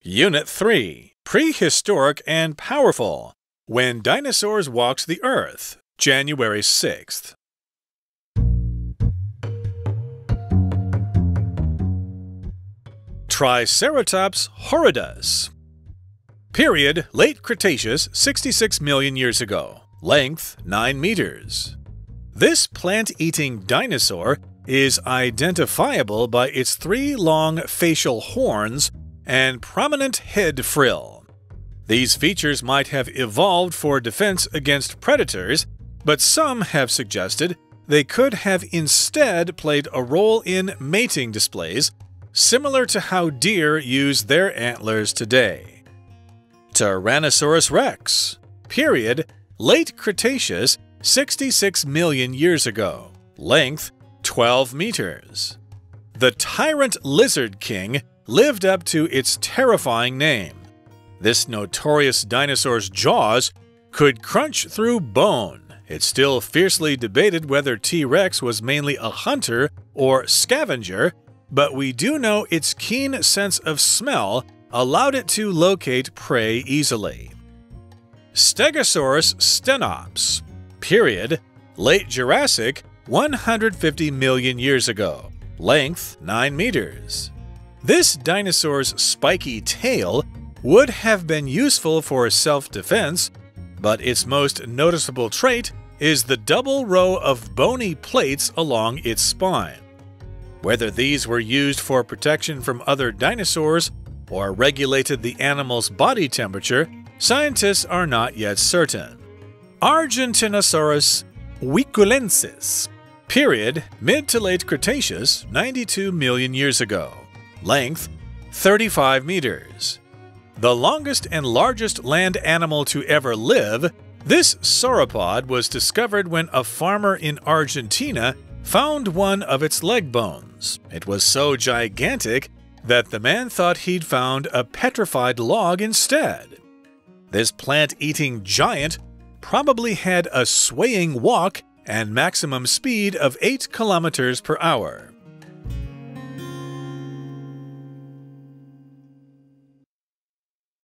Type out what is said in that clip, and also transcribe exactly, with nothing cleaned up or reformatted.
Unit three. Prehistoric and Powerful. When Dinosaurs Walked the Earth, January sixth. Triceratops horridus. Period, Late Cretaceous, sixty-six million years ago. Length, nine meters. This plant-eating dinosaur is identifiable by its three long facial horns and prominent head frill. These features might have evolved for defense against predators, but some have suggested they could have instead played a role in mating displays, similar to how deer use their antlers today. Tyrannosaurus rex. Period, Late Cretaceous, sixty-six million years ago. Length, twelve meters. The tyrant lizard king lived up to its terrifying name. This notorious dinosaur's jaws could crunch through bone. It's still fiercely debated whether T-Rex was mainly a hunter or scavenger, but we do know its keen sense of smell allowed it to locate prey easily. Stegosaurus stenops. Period, Late Jurassic, one hundred fifty million years ago. Length, nine meters. This dinosaur's spiky tail would have been useful for self-defense, but its most noticeable trait is the double row of bony plates along its spine. Whether these were used for protection from other dinosaurs or regulated the animal's body temperature, scientists are not yet certain. Argentinosaurus wiculensis. Period, Mid to Late Cretaceous, ninety-two million years ago. Length, thirty-five meters. The longest and largest land animal to ever live, this sauropod was discovered when a farmer in Argentina found one of its leg bones. It was so gigantic that the man thought he'd found a petrified log instead. This plant-eating giant probably had a swaying walk and maximum speed of eight kilometers per hour.